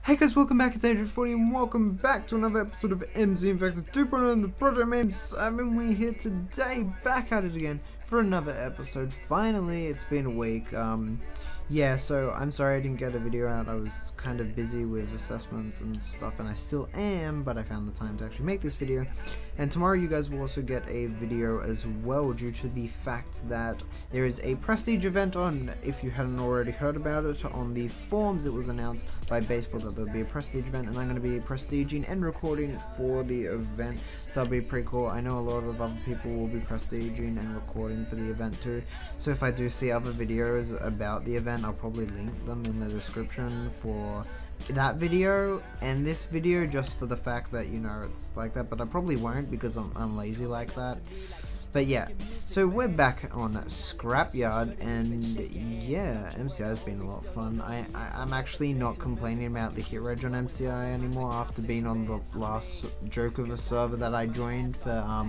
Hey guys, welcome back, it's Adrian40 and welcome back to another episode of MC Infected 2.0 and the Project Name 7. We're here today, back at it again for another episode. Finally, it's been a week. Yeah, so I'm sorry I didn't get a video out. I was kind of busy with assessments and stuff, and I still am, but I found the time to actually make this video. And tomorrow you guys will also get a video as well, due to the fact that there is a Prestige event on. If you hadn't already heard about it, on the forums it was announced by Baseball that there'll be a Prestige event, and I'm going to be prestiging and recording for the event. So that'll be pretty cool. I know a lot of other people will be prestiging and recording for the event too. So if I do see other videos about the event, I'll probably link them in the description for that video and this video, just for the fact that, you know, it's like that. But I probably won't, because I'm lazy like that. But yeah, so we're back on Scrapyard, and yeah, MCI has been a lot of fun. I'm actually not complaining about the hit reg on MCI anymore after being on the last joke of a server that I joined for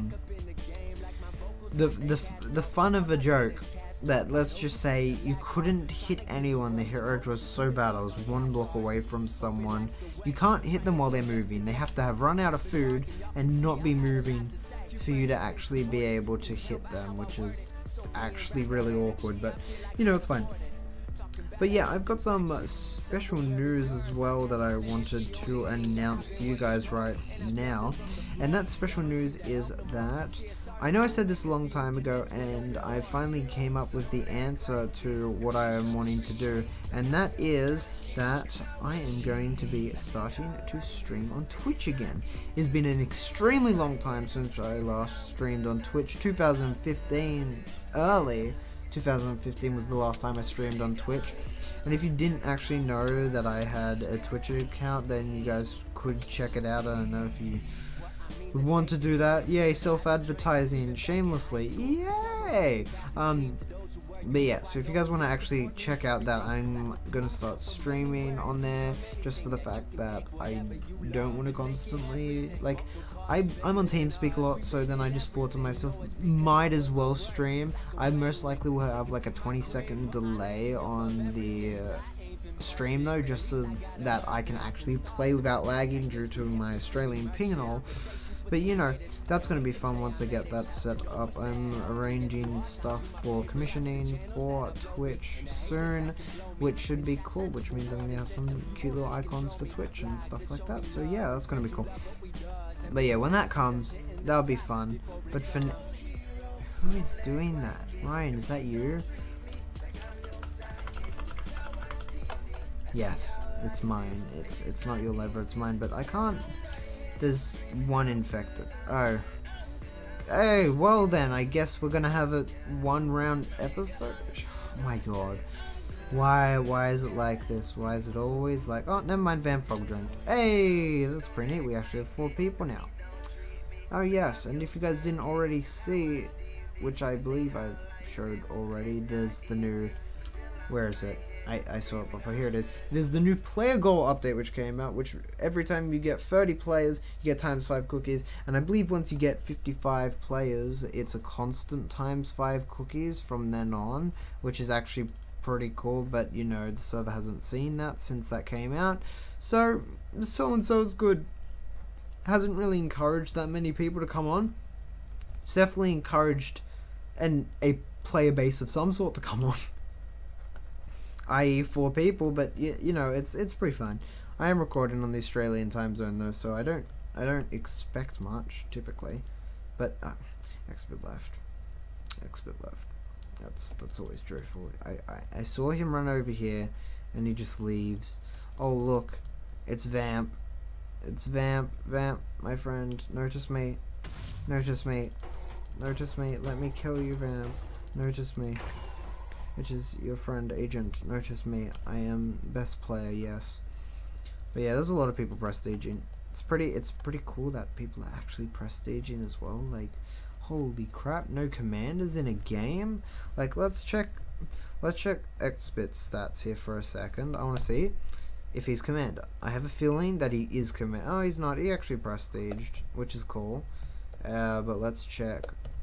the fun of a joke. That, let's just say, you couldn't hit anyone. The hit reg was so bad. I was one block away from someone. You can't hit them while they're moving. They have to have run out of food and not be moving for you to actually be able to hit them, which is actually really awkward, but you know, it's fine. But yeah, I've got some special news as well that I wanted to announce to you guys right now, and that special news is that I know I said this a long time ago, and I finally came up with the answer to what I am wanting to do, and that is that I am going to be starting to stream on Twitch again. It's been an extremely long time since I last streamed on Twitch. 2015, early 2015 was the last time I streamed on Twitch. And if you didn't actually know that I had a Twitch account, then you guys could check it out. I don't know if you would want to do that. Yay, self-advertising shamelessly. Yay! But yeah, so if you guys want to actually check out that, I'm going to start streaming on there, just for the fact that I don't want to constantly, like, I'm on TeamSpeak a lot, so then I just thought to myself, might as well stream. I most likely will have like a 20-second delay on the stream though, just so that I can actually play without lagging due to my Australian ping and all. But you know, that's going to be fun once I get that set up. I'm arranging stuff for commissioning for Twitch soon, which should be cool, which means I'm going to have some cute little icons for Twitch and stuff like that. So yeah, that's going to be cool. But yeah, when that comes, that'll be fun. But for who is doing that? Ryan, is that you? Yes, it's mine. It's not your lever, it's mine. But I can't. There's one infected. Oh. Hey, well then, I guess we're gonna have a one-round episode. Oh my god. Why is it like this? Why is it always like... Oh, never mind, Van Frog drink. Hey, that's pretty neat. We actually have 4 people now. Oh yes, and if you guys didn't already see, which I believe I've showed already, there's the new... Where is it? I saw it before. Here it is. There's the new player goal update which came out, which every time you get 30 players, you get ×5 cookies. And I believe once you get 55 players, it's a constant ×5 cookies from then on, which is actually pretty cool. But you know, the server hasn't seen that since that came out. So so is good. Hasn't really encouraged that many people to come on. It's definitely encouraged a player base of some sort to come on. I.e. 4 people, but you know, it's pretty fun. I am recording on the Australian time zone though, so I don't expect much typically. But expert left. That's always dreadful. I saw him run over here, and he just leaves. Oh look, it's Vamp. It's Vamp, my friend. Notice me. Let me kill you, Vamp. Notice me. Which is your friend Agent. Notice me. I am best player, yes. But yeah, there's a lot of people prestiging. It's pretty cool that people are actually prestiging as well. Like, holy crap, no commanders in a game? Like, let's check Xbit's stats here for a second. I want to see if he's commander. I have a feeling that he is commander. Oh, he's not. He actually prestiged, which is cool. But let's check.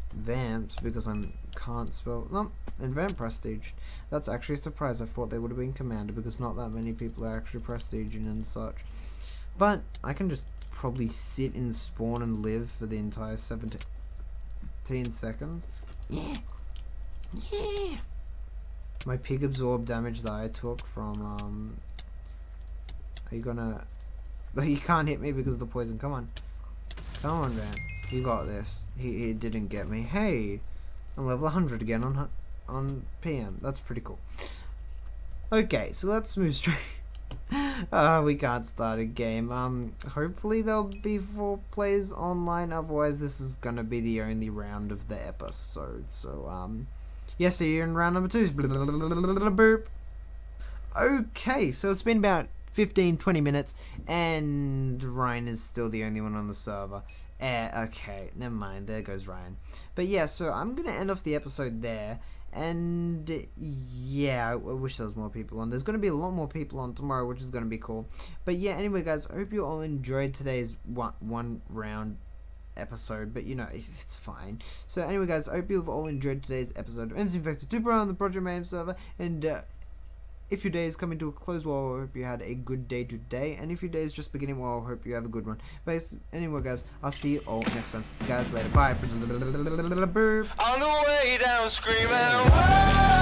vamped because I can't spell. No, in vamp prestige. That's actually a surprise. I thought they would have been commander because not that many people are actually prestiging and such. But I can just probably sit in spawn and live for the entire 17 seconds. Yeah. Yeah. My pig absorbed damage that I took from are you gonna you can't hit me because of the poison. Come on. Come on, man. You got this. He didn't get me. Hey, I'm level 100 again on PM. That's pretty cool. Okay, so let's move straight. We can't start a game. Hopefully there'll be 4 players online. Otherwise, this is gonna be the only round of the episode. So yeah, see you in round number 2. Boop. Okay, so it's been about 15-20 minutes, and Ryan is still the only one on the server. Okay, never mind. There goes Ryan. But yeah, so I'm gonna end off the episode there. And yeah, I wish there was more people on. There's going to be a lot more people on tomorrow, which is going to be cool. But yeah, anyway guys, I hope you all enjoyed today's one round episode, but you know, it's fine. So anyway guys, I hope you've all enjoyed today's episode of MC Infected 2 Pro on the Project Mayhem server. And if your day is coming to a close, well, I hope you had a good day today. And if your day is just beginning, well, I hope you have a good one. But anyway guys, I'll see you all next time. See you guys later. Bye. On the way down screaming, whoa!